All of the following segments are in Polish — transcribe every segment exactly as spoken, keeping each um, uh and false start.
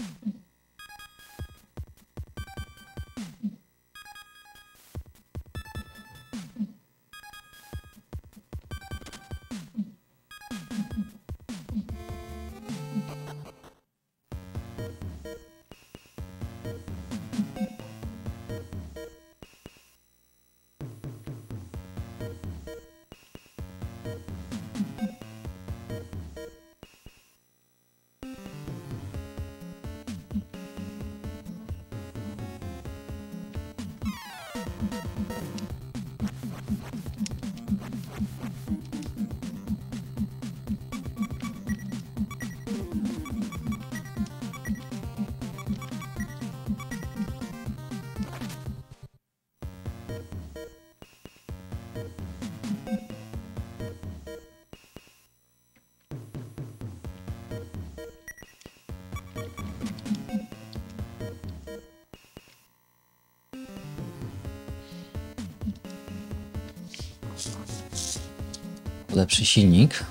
Lepszy silnik.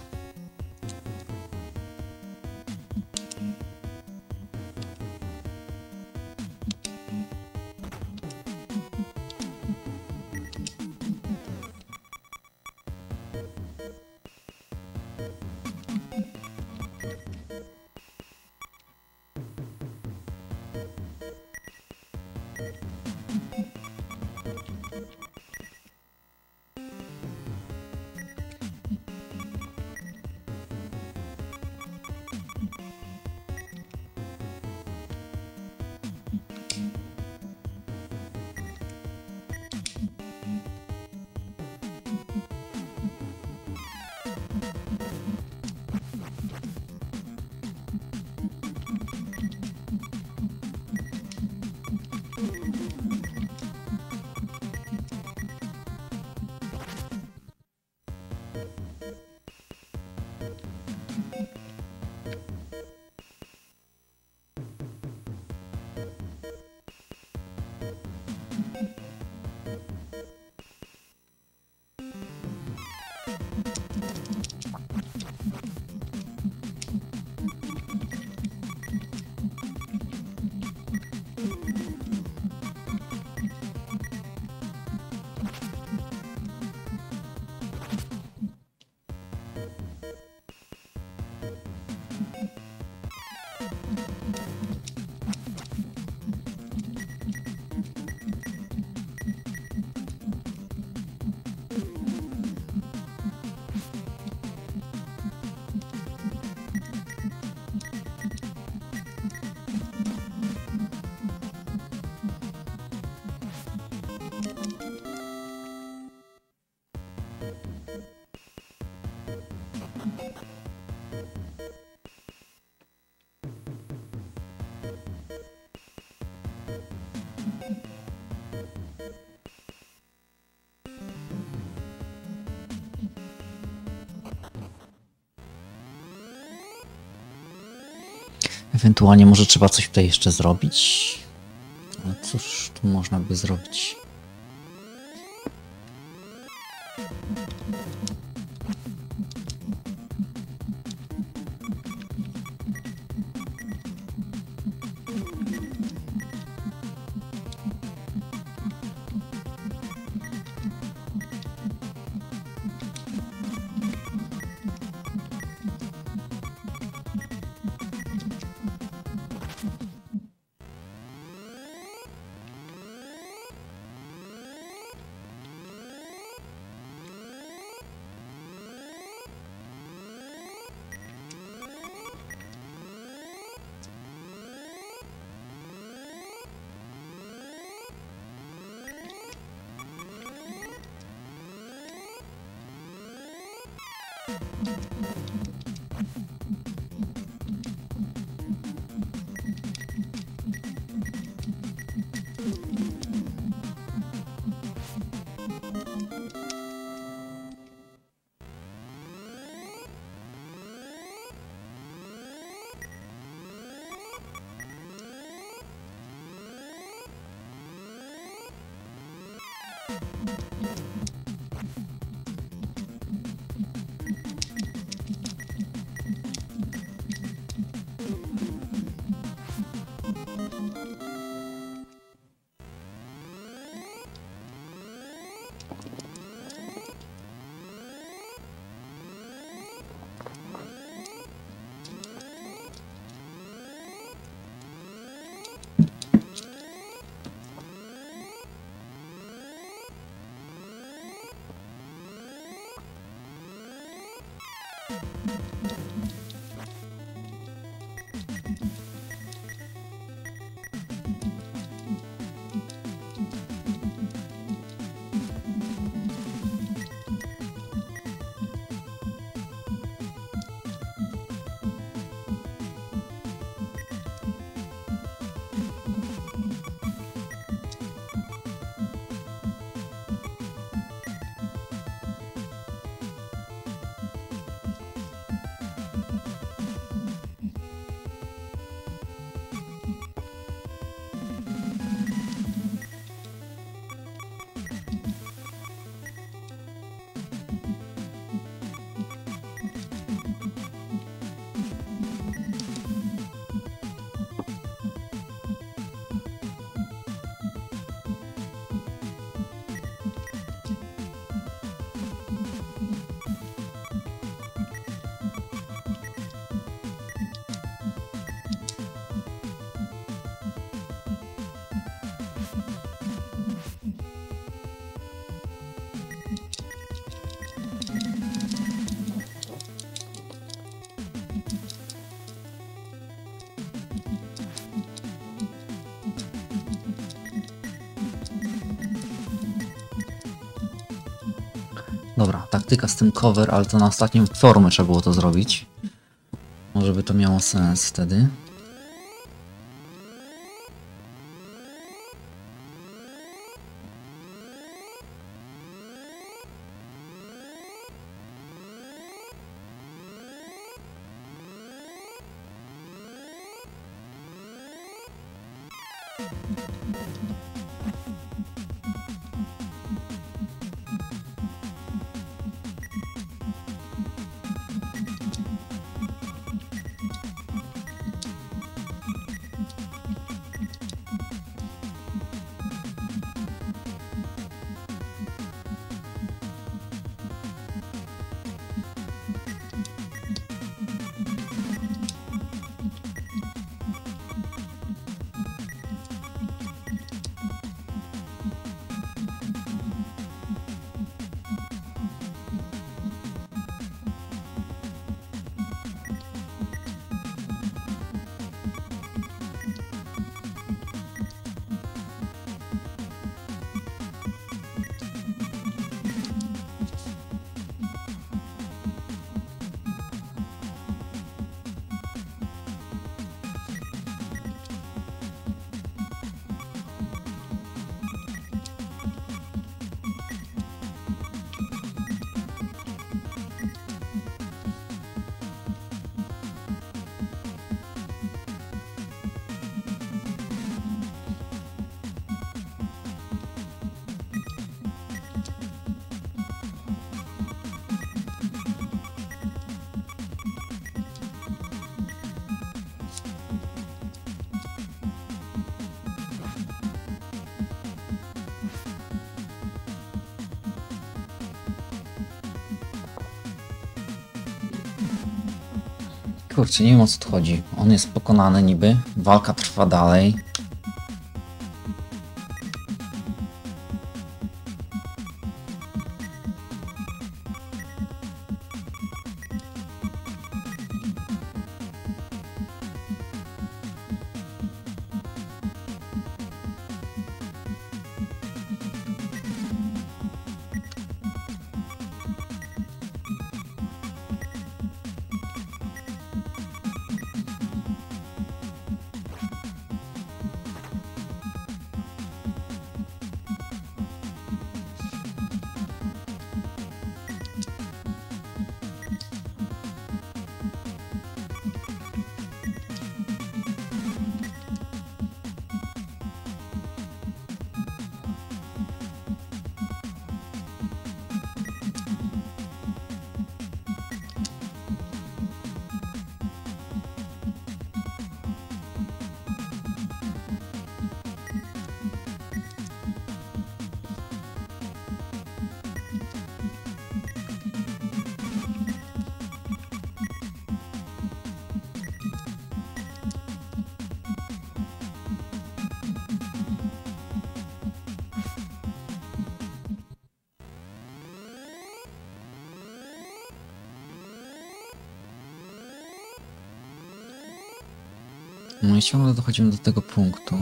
Ewentualnie może trzeba coś tutaj jeszcze zrobić. Ale cóż tu można by zrobić? Dobra, taktyka z tym cover, ale to na ostatnim formie trzeba było to zrobić. Może by to miało sens wtedy. Kurczę, nie wiem o co tu chodzi. On jest pokonany niby, walka trwa dalej. No i ciągle dochodzimy do tego punktu.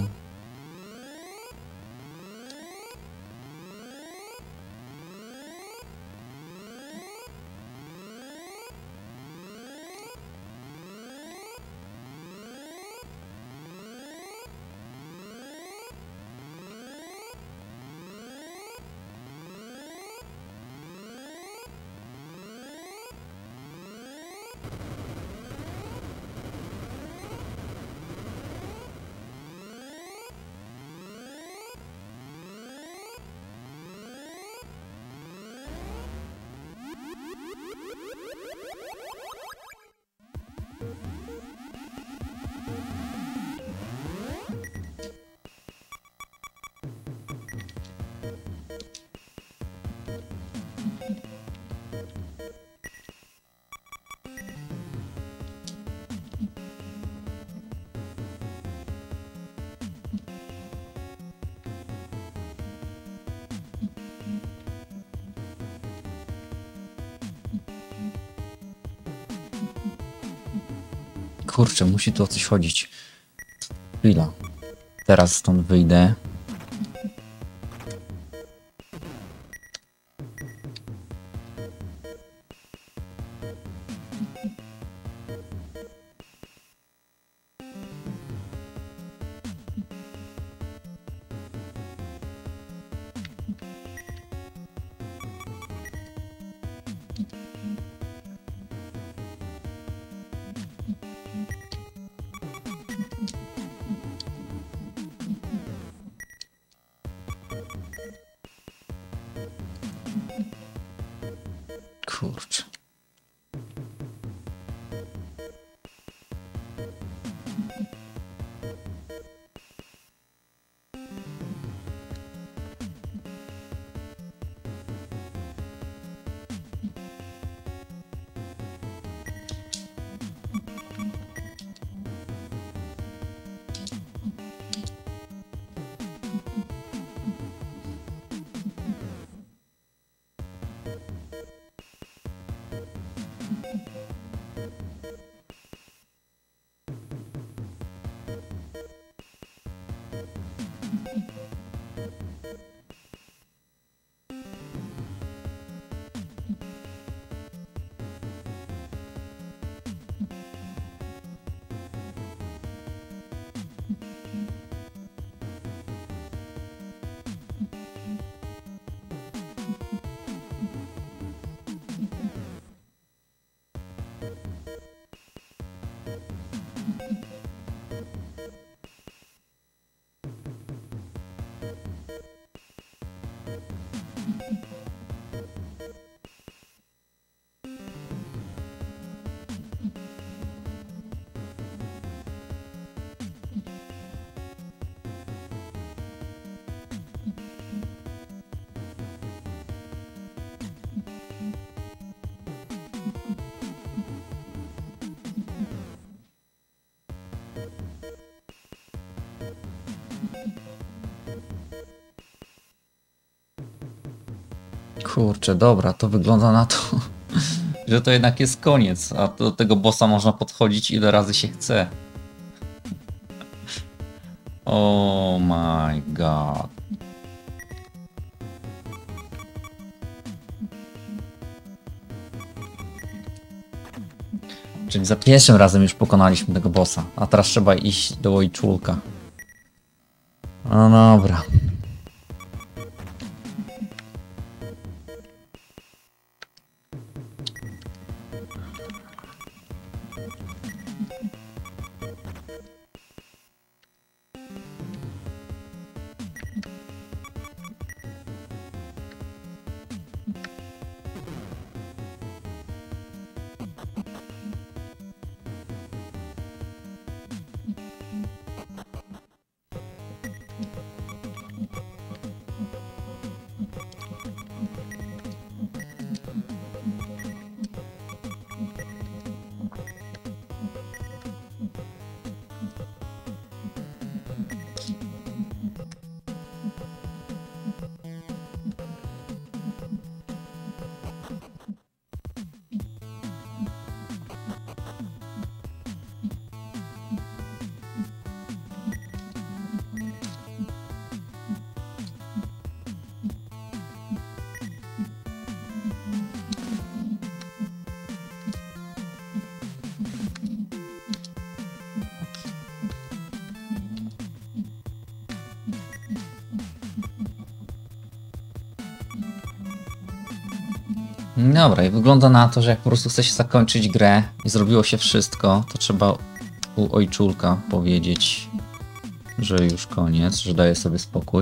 Kurczę, musi tu o coś chodzić. Chwila. Teraz stąd wyjdę. Kurczę. Kurczę, dobra, to wygląda na to, że to jednak jest koniec, a do tego bossa można podchodzić ile razy się chce. Oh my god. Czyli za pierwszym razem już pokonaliśmy tego bossa, a teraz trzeba iść do ojczulka. No dobra. Dobra, i wygląda na to, że jak po prostu chce się zakończyć grę i zrobiło się wszystko, to trzeba u ojczulka powiedzieć, że już koniec, że daje sobie spokój.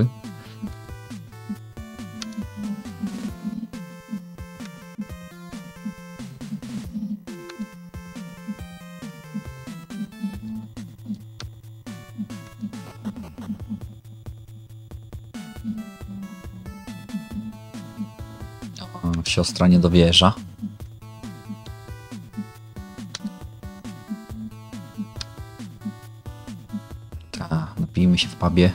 Siostra nie dowierza. Tak, napijmy się w pubie.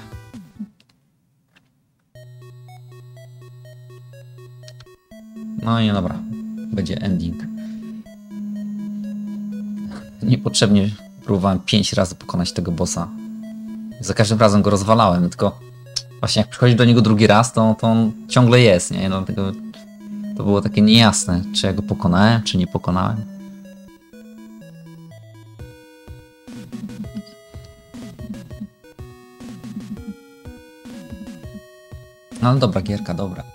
No i dobra, będzie ending. Niepotrzebnie próbowałem pięć razy pokonać tego bossa. Za każdym razem go rozwalałem, tylko właśnie jak przychodzi do niego drugi raz, to, to on ciągle jest, nie? Dlatego to było takie niejasne, czy ja go pokonałem, czy nie pokonałem. No dobra, gierka, dobra.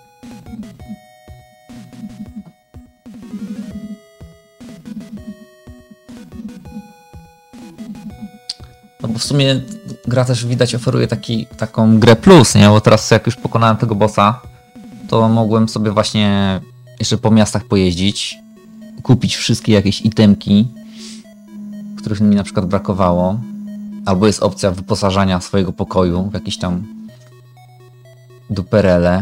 No bo w sumie gra też widać oferuje taki, taką grę plus, nie? Bo teraz jak już pokonałem tego bossa, to mogłem sobie właśnie jeszcze po miastach pojeździć, kupić wszystkie jakieś itemki, których mi na przykład brakowało, albo jest opcja wyposażania swojego pokoju w jakieś tam duperele.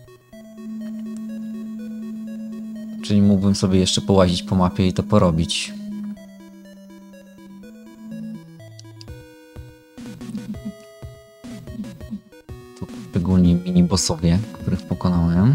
Czyli mógłbym sobie jeszcze połazić po mapie i to porobić. Tu szczególnie mini-bossowie, których pokonałem.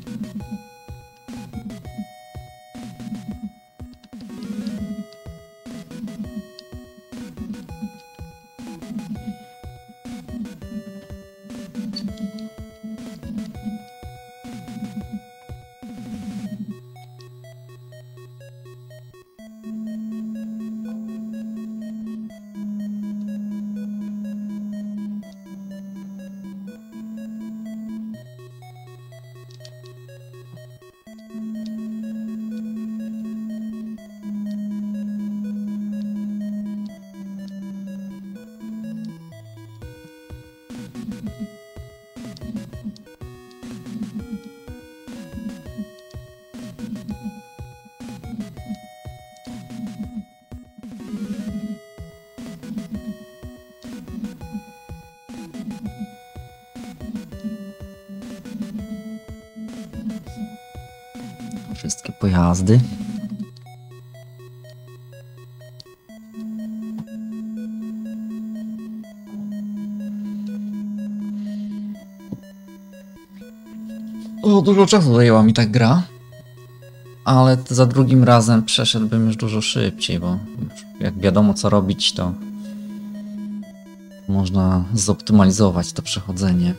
Wszystkie pojazdy. O, dużo czasu zajęła mi ta gra, ale za drugim razem przeszedłbym już dużo szybciej, bo jak wiadomo co robić, to można zoptymalizować to przechodzenie.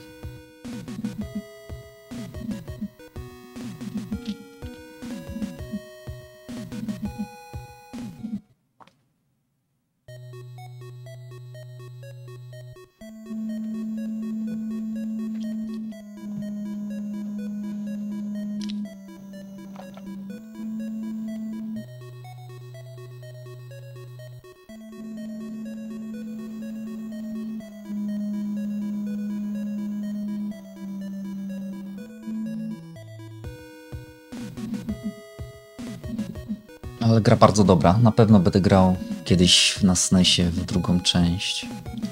Ale gra bardzo dobra. Na pewno będę grał kiedyś na SNESie w drugą część.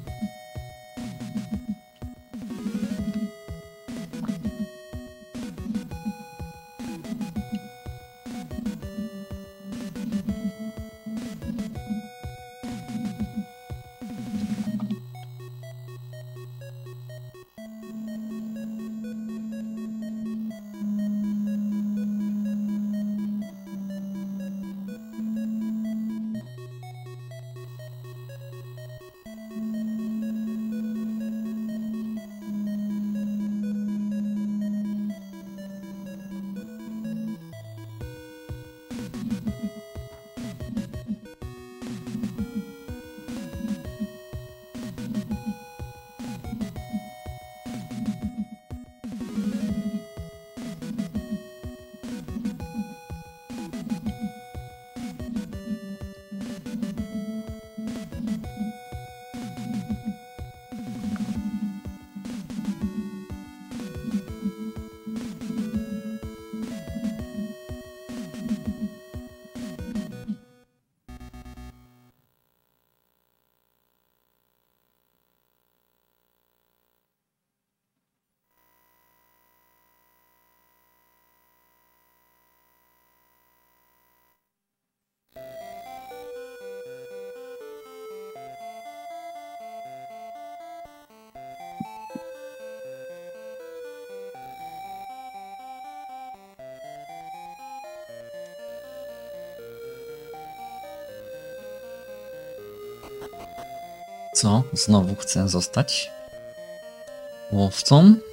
Co? Znowu chcę zostać łowcą?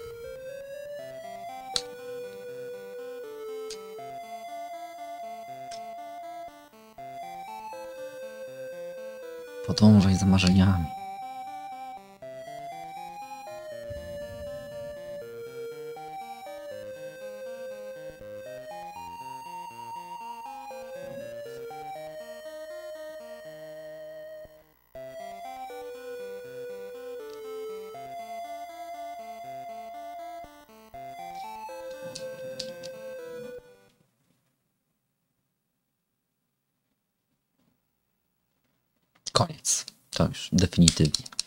Podążaj za marzeniami. koniec. To już definitywnie.